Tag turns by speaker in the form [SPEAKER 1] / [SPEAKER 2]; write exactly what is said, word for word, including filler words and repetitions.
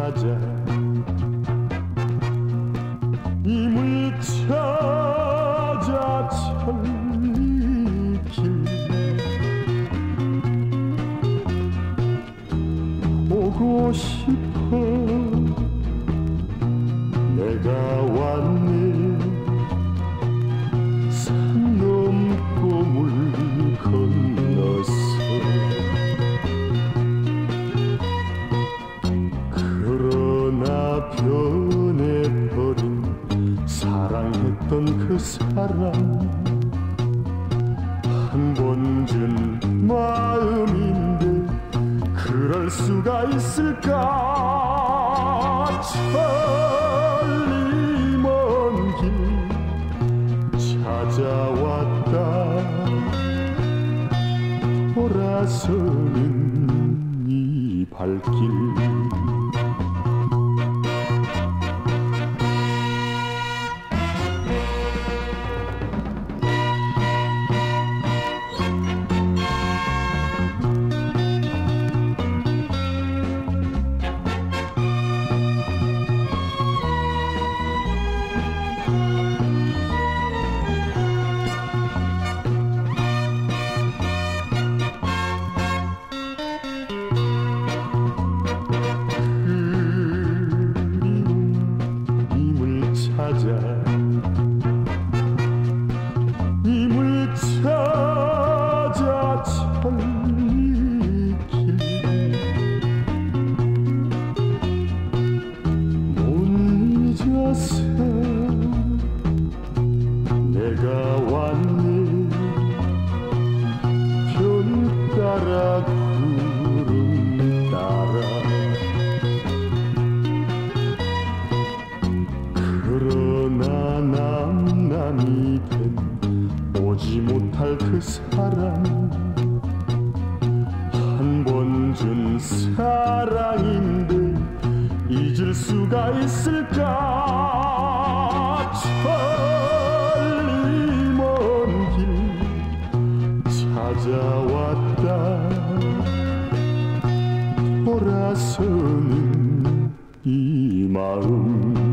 [SPEAKER 1] 찾아 이물 찾아 천리길 오고 싶어 내가 왔네 산 넘고 물 건너서 그러나 변해버린 사랑했던 그 사람 한 번 준 마음인데 그럴 수가 있을까 천리 먼 길 찾아왔다 돌아서는 이 발길 이물 찾아 천리길 못 잊어서 내가 왔네 별 따라 구름 따라 그러나 남남이 된 오지 못할 그 사랑 한 번 준 사랑인데 잊을 수가 있을까 천리 먼 길 찾아왔다 돌아서는 이 마음